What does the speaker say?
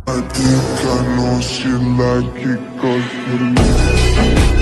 I think I know she like it 'cause you